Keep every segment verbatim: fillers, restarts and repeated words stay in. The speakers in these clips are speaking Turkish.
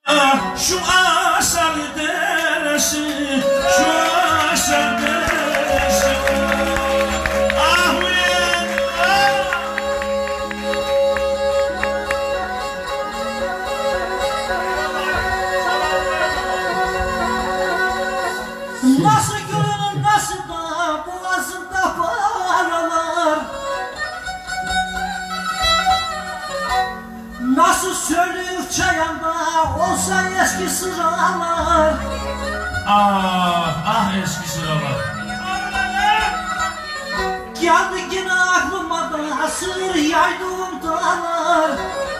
Şu asal deresi, şu asal deresi. Ah uyan, ah. Nasıl gülünün nasıl da boğazında paralar, nasıl söylüyor çayanda olsa eski sıralar. Ah, ah eski sıralar. Geldi yine aklıma da sır yaydığım dağlar.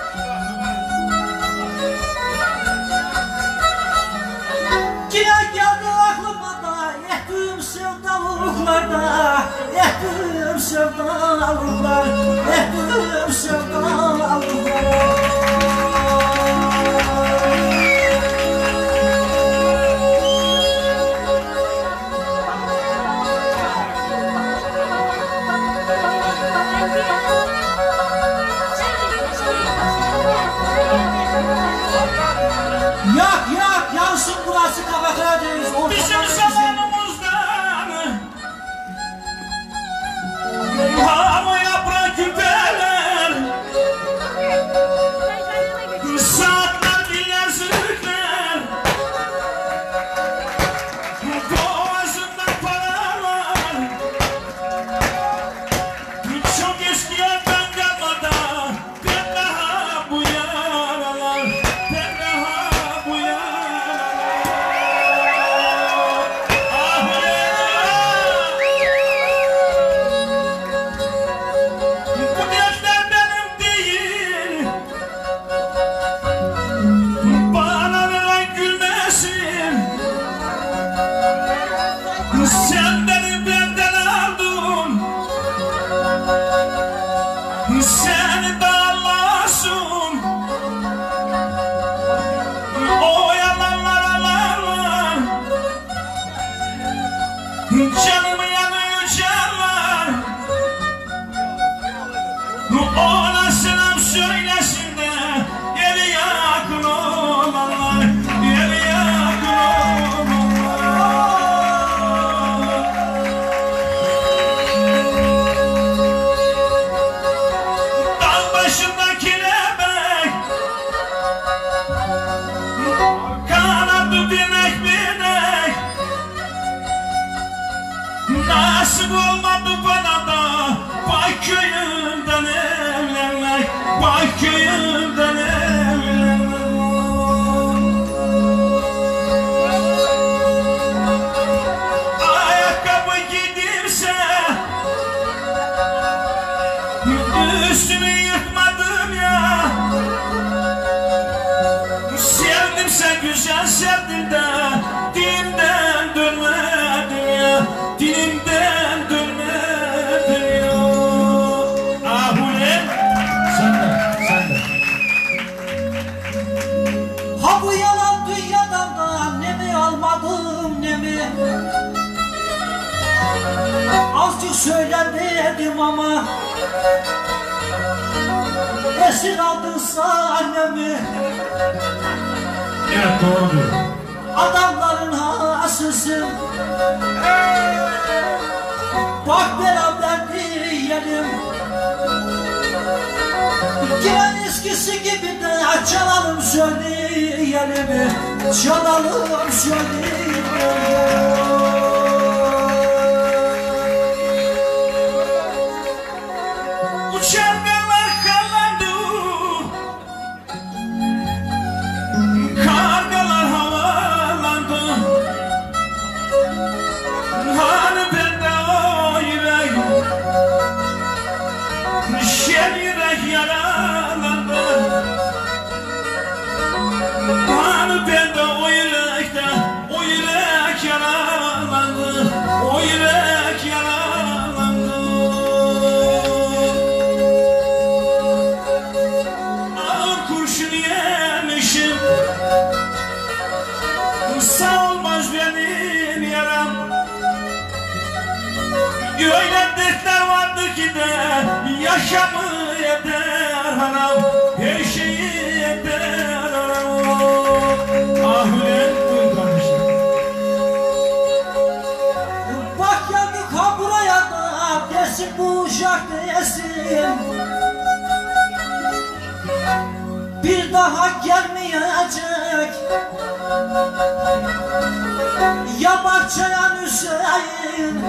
Yine geldi aklıma da ettiğim sevdalıklarda, ettiğim sevdalıklar, ettiğim sevdalıklar. Yak yak yansın burası Kafakaradeyiz. Bizim zamanımızdan hava yaprak küpeler, saatler diller zırhlar, boğazından paralar. Çok eski yerden gelmeden ben daha bu yaralar, ben daha bu yaralar. Ah bu dertler benim değil, bana veren gülmesin. Sen beni benden aldın, seni darlasın. O yalanlar alarlar, canımı yanıyor canlar. Ona selam söylesin de eli yakın olanlar, eli yakın olanlar. Dal başında kelebek, kanadı binek binek. Nasip olmadı bana da Bayköy'ümden evlenmek, Bayköy'ümden evlenmek. Ayakkabı giydiğimse üstümü yırtmadım ya. Sevdimse güzel sevdim de dilimden dönmedim ya, dilimden dönmedim ya. Ah ulan, sen de, sen de. Ha bu yalan dünyadan da ne mi almadım ne mi? Azıcık söylemedim ama esir aldınsa annemi. Evet, doğru diyor. Adamların hasısın, bak beraber diyelim. Gelen eskisi gibi de çalalım söyleyelim, çalalım söyleyelim. Uçanlar kallandı, kargalar havalandı. Hani bende o yürek, şen yürek yaralandı. Hani bende o yürekte, o yürek yaralandı, o yürek yaralandı. Ağır kurşun yemişim, sağ olmaz benim yaram. Öyle dertler vardı ki de yaşamı yeter hanım, her şeyi yeter hanım. gelmeyecek. Ya Bahçeyan Hüseyin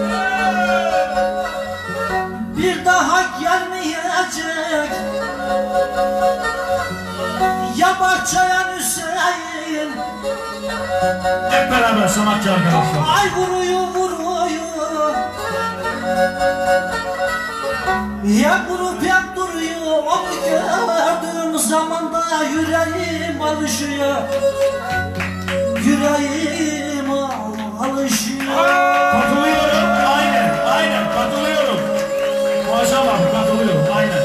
bir daha gelmeyecek. Ya Bahçeyan Hüseyin Hep beraber sanatçı arkadaşlar. ay vuruyor vuruyor. Ya vurup hep duruyor. Onu gördüğüm zaman da yüreğim alışıyor. Yüreğim alışıyor. Katılıyorum. Aynen. Aynen. Katılıyorum. Maşallah katılıyorum. Aynen.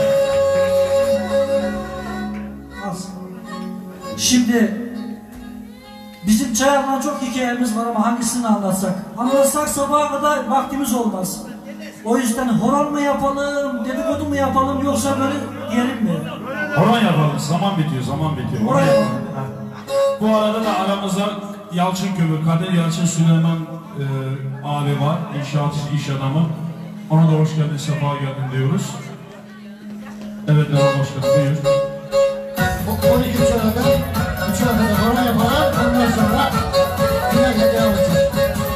Şimdi bizim Çayar'dan çok hikayemiz var ama hangisini anlatsak? Anlatsak sabaha kadar vaktimiz olmaz. O yüzden horon mu yapalım, dedikodu mu yapalım yoksa böyle diyelim mi? Horon yapalım. Zaman bitiyor. Zaman bitiyor. Horon yapalım. Bu arada da aramızda Yalçın Kömür, Kadir Yalçın Süleyman e, abi var. İnşaat iş adamı. Ona da hoş geldin, sefa geldin diyoruz. Evet, evet hoş geldin. Buyur. on iki üç arada, üç arada horon yapalım. Ondan sonra finale devam edeceğiz.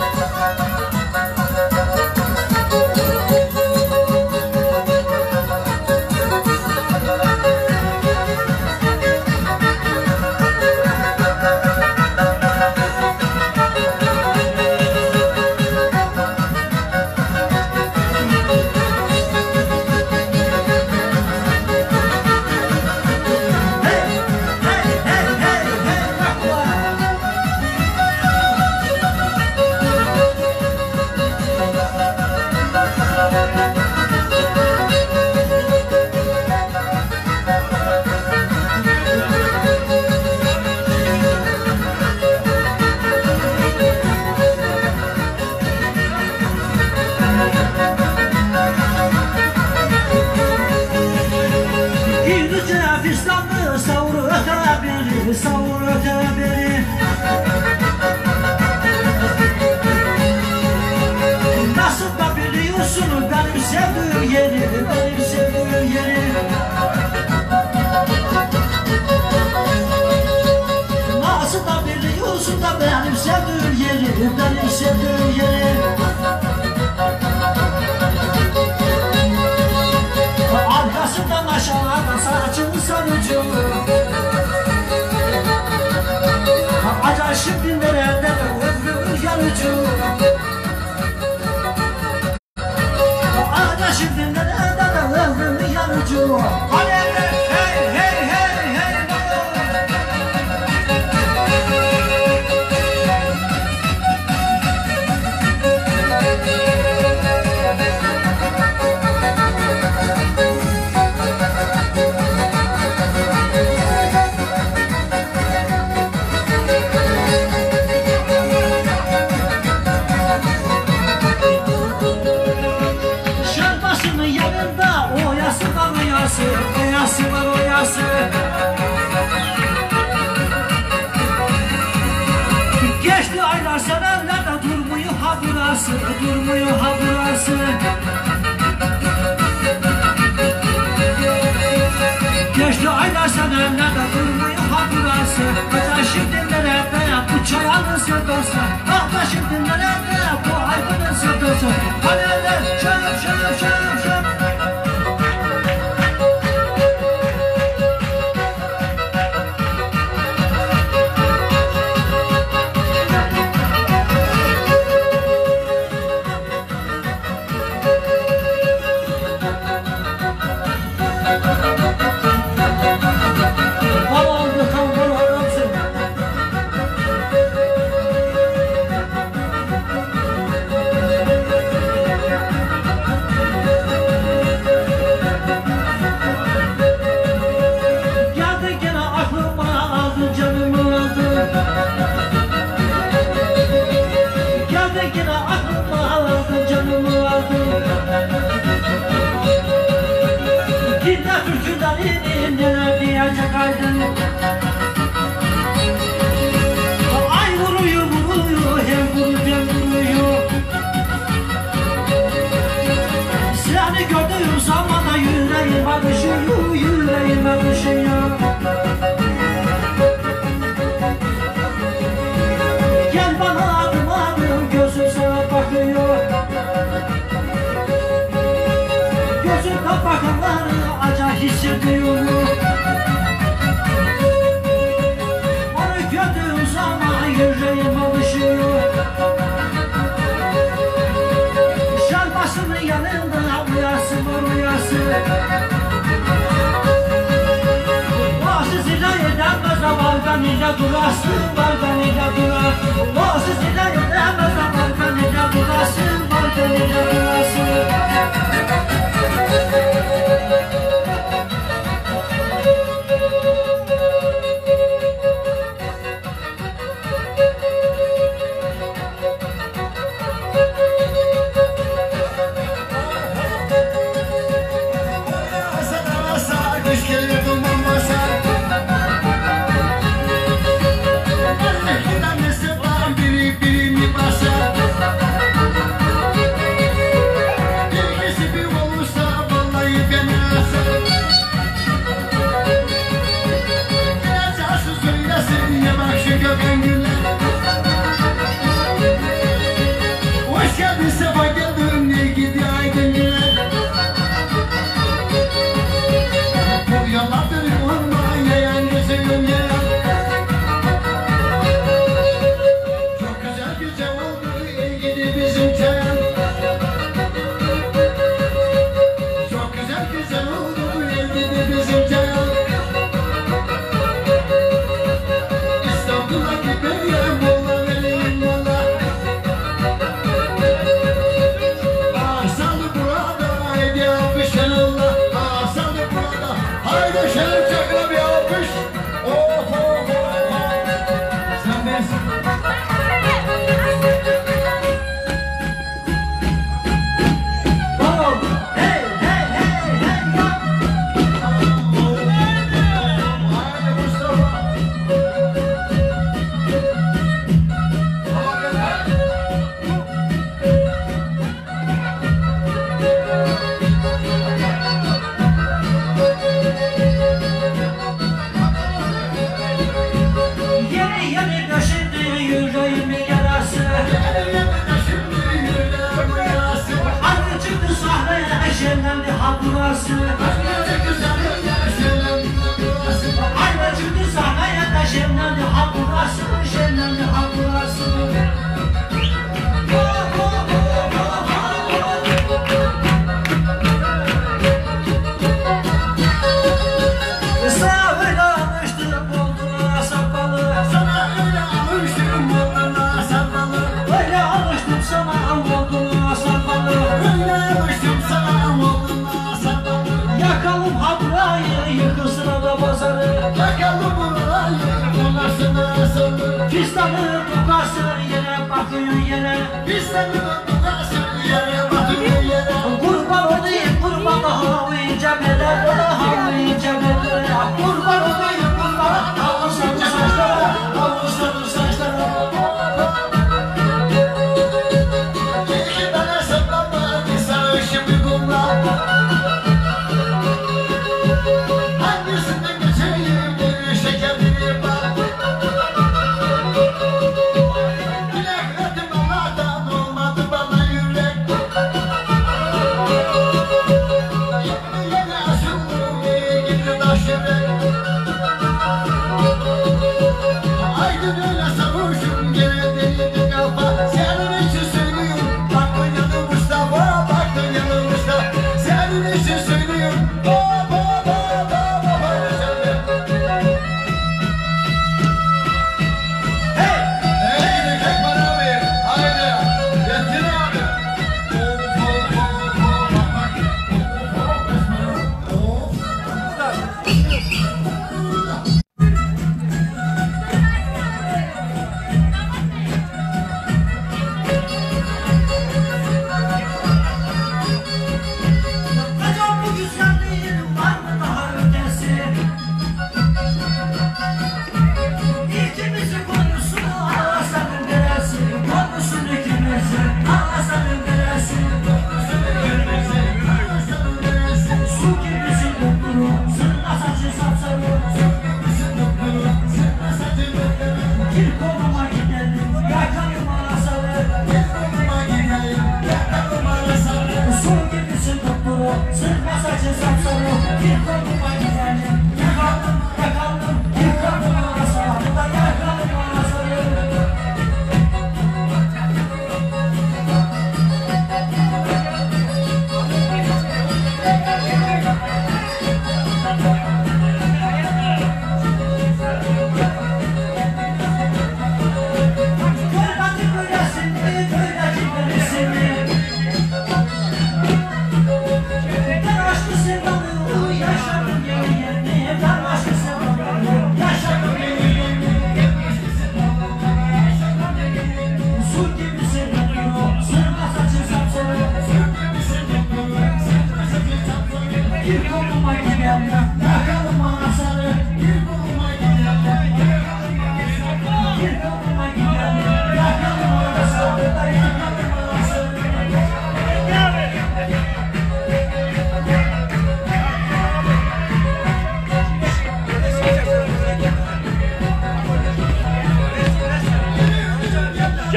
Savur öte beri nasıl da biliyorsun benim sevdiğim yeri, benim sevdiğim yeri. Nasıl da biliyorsun da benim sevdiğim yeri, benim sevdiğim yeri. Arkasından aşağıda saçını sarıcı. Acar şimdi nerede ömrümün yanıcı. Acar şimdi nerede ömrümün yanıcı. Hadi hey hey hey hey. Oyası var oyası. Geçti aylar seneler de durmuyor ha burası, durmuyor ha burası. Geçti aylar seneler de durmuyor ha burası. Hatta şimdi nerede bu çayalın sevdası. Hatta şimdi nerede bu hayvanın sevdası. Haneler şöp şöp şöp şöp. nece durasın var da nece durar o sesine gidemez var da nece durasın var da nece durasın Fistanı tukası yere bakıyor yere Fistanı tukası yere bakıyor yere Kurban olayım kurban havlayacak eder havlayacak eder Kurban olayım kurban havlasanı saçlara havlasanı saçlara İki tane saplama bir sarışın bir kumla Hangisinden geçeyim bir şeker bir bak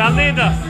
Canlıydı.